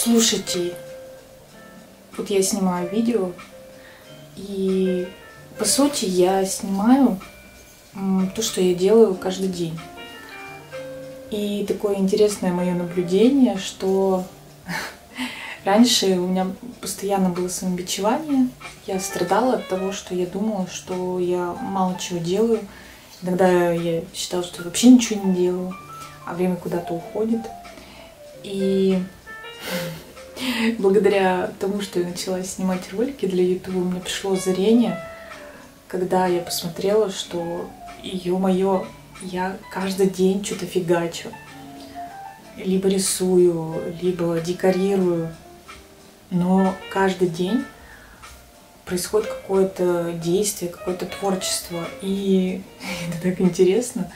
Слушайте, вот я снимаю видео, и по сути я снимаю то, что я делаю каждый день. И такое интересное мое наблюдение, что раньше у меня постоянно было самобичевание. Я страдала от того, что я думала, что я мало чего делаю. Иногда я считала, что я вообще ничего не делаю, а время куда-то уходит. И благодаря тому, что я начала снимать ролики для YouTube, мне пришло озарение, когда я посмотрела, что, ё-моё, я каждый день что-то фигачу. Либо рисую, либо декорирую. Но каждый день происходит какое-то действие, какое-то творчество. И это так интересно.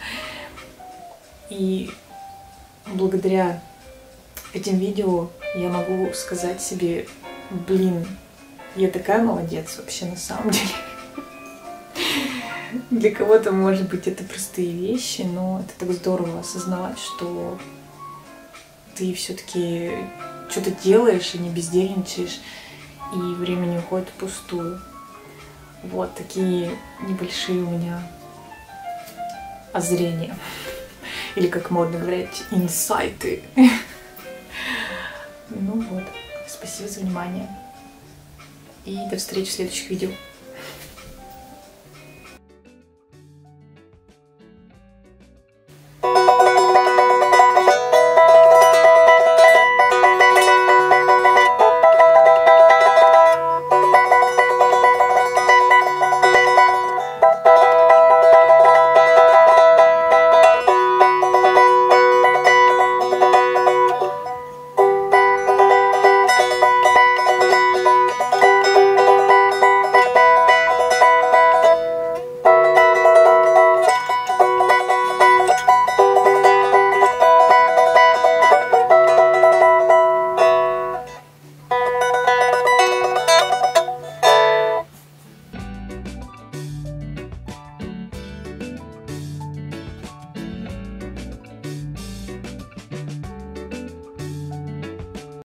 И благодаря этим видео я могу сказать себе: блин, я такая молодец вообще на самом деле. Для кого-то, может быть, это простые вещи, но это так здорово осознавать, что ты все-таки что-то делаешь и не бездельничаешь, и время не уходит впустую. Вот такие небольшие у меня озрения. Или, как модно говорить, инсайты. Ну вот, спасибо за внимание. И до встречи в следующих видео.